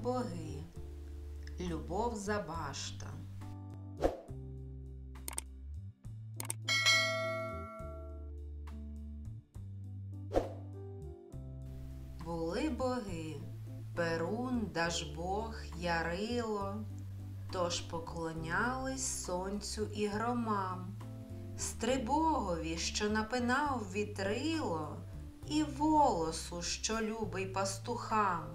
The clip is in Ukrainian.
боги. Любов Забашта. Були боги Перун, Дажбог, Ярило, тож поклонялись сонцю і громам, Стрибогові, що напинав вітрило, і волосу, що любий пастухам.